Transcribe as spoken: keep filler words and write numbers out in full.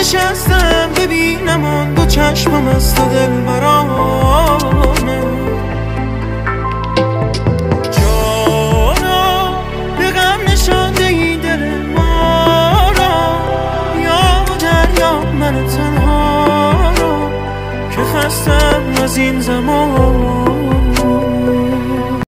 نشستم ببینم آن دو چشمم از تو دل برامه. جانا به غم نشانده ای دل ما را، یا و دریا من تنها را که خستم از این زمان.